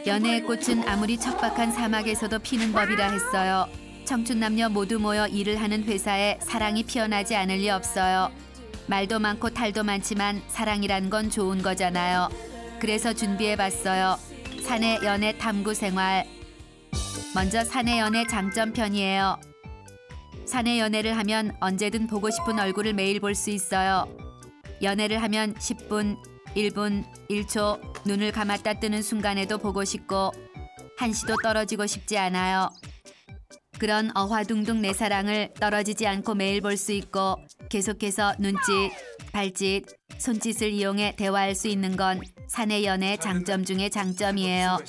연애의 꽃은 아무리 척박한 사막에서도 피는 법이라 했어요. 청춘 남녀 모두 모여 일을 하는 회사에 사랑이 피어나지 않을 리 없어요. 말도 많고 탈도 많지만 사랑이란 건 좋은 거잖아요. 그래서 준비해봤어요. 사내 연애 탐구 생활. 먼저 사내 연애 장점편이에요. 사내 연애를 하면 언제든 보고 싶은 얼굴을 매일 볼 수 있어요. 연애를 하면 10분, 1분, 1초 눈을 감았다 뜨는 순간에도 보고 싶고 한시도 떨어지고 싶지 않아요. 그런 어화둥둥 내 사랑을 떨어지지 않고 매일 볼 수 있고 계속해서 눈짓, 발짓, 손짓을 이용해 대화할 수 있는 건 사내 연애의 장점 중에 장점이에요.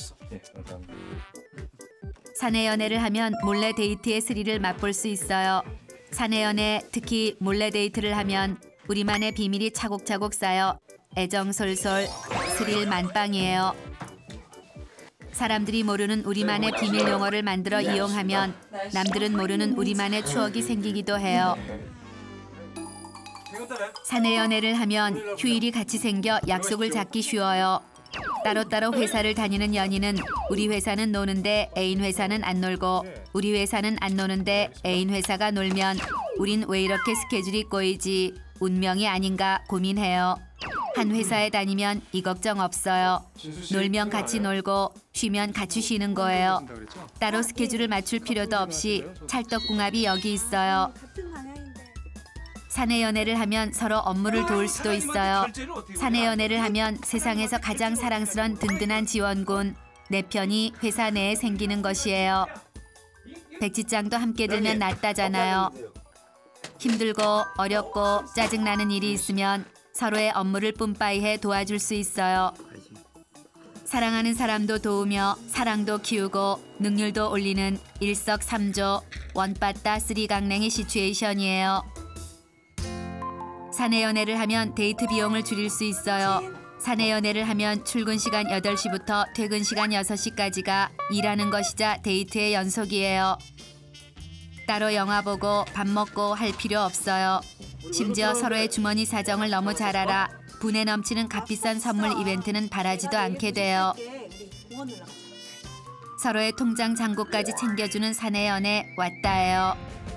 사내 연애를 하면 몰래 데이트의 스릴을 맛볼 수 있어요. 사내 연애, 특히 몰래 데이트를 하면 우리만의 비밀이 차곡차곡 쌓여 애정 솔솔, 스릴 만빵이에요. 사람들이 모르는 우리만의 비밀 용어를 만들어 이용하면 남들은 모르는 우리만의 추억이 생기기도 해요. 사내 연애를 하면 휴일이 같이 생겨 약속을 잡기 쉬워요. 따로따로 회사를 다니는 연인은 우리 회사는 노는데 애인 회사는 안 놀고 우리 회사는 안 노는데 애인 회사가 놀면 우린 왜 이렇게 스케줄이 꼬이지 운명이 아닌가 고민해요. 한 회사에 다니면 이 걱정 없어요. 놀면 같이 놀고 쉬면 같이 쉬는 거예요. 따로 스케줄을 맞출 필요도 없이 찰떡궁합이 여기 있어요. 사내 연애를 하면 서로 업무를 도울 수도 있어요. 사내 연애를 하면 세상에서 가장 사랑스런 든든한 지원군, 내 편이 회사 내에 생기는 것이에요. 백지장도 함께 들면 낫다잖아요. 힘들고 어렵고 짜증나는 일이 있으면 서로의 업무를 뿜빠이해 도와줄 수 있어요. 사랑하는 사람도 도우며 사랑도 키우고 능률도 올리는 일석삼조 원빠따 쓰리강냉이 시츄에이션이에요. 사내 연애를 하면 데이트 비용을 줄일 수 있어요. 사내 연애를 하면 출근 시간 8시부터 퇴근 시간 6시까지가 일하는 것이자 데이트의 연속이에요. 따로 영화 보고 밥 먹고 할 필요 없어요. 심지어 서로의 주머니 사정을 너무 잘 알아 분에 넘치는 값비싼 선물 이벤트는 바라지도 않게 돼요. 서로의 통장 잔고까지 챙겨주는 사내 연애 왔다예요.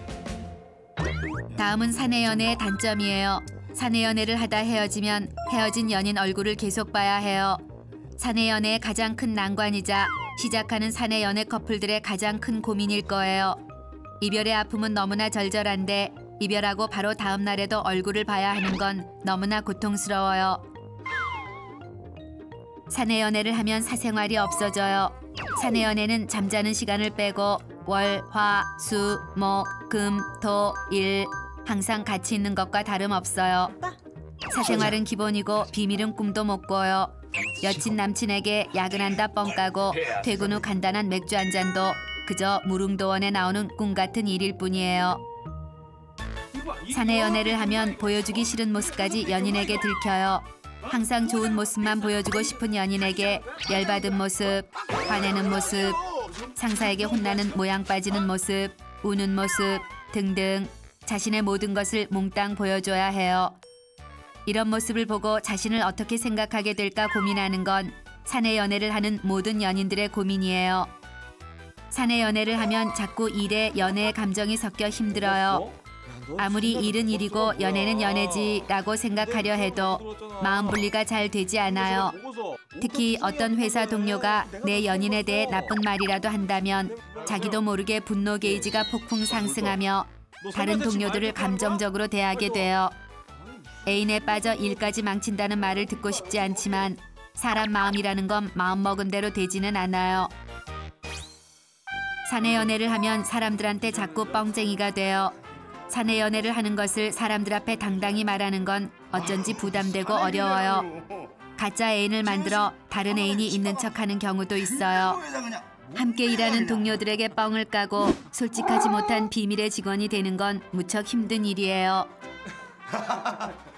다음은 사내 연애의 단점이에요. 사내 연애를 하다 헤어지면 헤어진 연인 얼굴을 계속 봐야 해요. 사내 연애의 가장 큰 난관이자 시작하는 사내 연애 커플들의 가장 큰 고민일 거예요. 이별의 아픔은 너무나 절절한데 이별하고 바로 다음 날에도 얼굴을 봐야 하는 건 너무나 고통스러워요. 사내 연애를 하면 사생활이 없어져요. 사내 연애는 잠자는 시간을 빼고 월, 화, 수, 목, 금, 토, 일 항상 같이 있는 것과 다름없어요. 사생활은 기본이고 비밀은 꿈도 못 꿔요. 여친 남친에게 야근한다 뻥 까고 퇴근 후 간단한 맥주 한 잔도 그저 무릉도원에 나오는 꿈 같은 일일 뿐이에요. 사내 연애를 하면 보여주기 싫은 모습까지 연인에게 들켜요. 항상 좋은 모습만 보여주고 싶은 연인에게 열받은 모습, 화내는 모습, 상사에게 혼나는 모양 빠지는 모습, 우는 모습 등등 자신의 모든 것을 몽땅 보여줘야 해요. 이런 모습을 보고 자신을 어떻게 생각하게 될까 고민하는 건 사내 연애를 하는 모든 연인들의 고민이에요. 사내 연애를 하면 자꾸 일에 연애의 감정이 섞여 힘들어요. 아무리 일은 일이고 연애는 연애지라고 생각하려 해도 마음 분리가 잘 되지 않아요. 특히 어떤 회사 동료가 내 연인에 대해 나쁜 말이라도 한다면 자기도 모르게 분노 게이지가 폭풍 상승하며 다른 동료들을 감정적으로 대하게 돼요. 애인에 빠져 일까지 망친다는 말을 듣고 싶지 않지만 사람 마음이라는 건 마음먹은 대로 되지는 않아요. 사내 연애를 하면 사람들한테 자꾸 뻥쟁이가 돼요. 사내 연애를 하는 것을 사람들 앞에 당당히 말하는 건 어쩐지 부담되고 어려워요. 가짜 애인을 만들어 다른 애인이 있는 척하는 경우도 있어요. 함께 일하는 동료들에게 뻥을 까고 솔직하지 못한 비밀의 직원이 되는 건 무척 힘든 일이에요.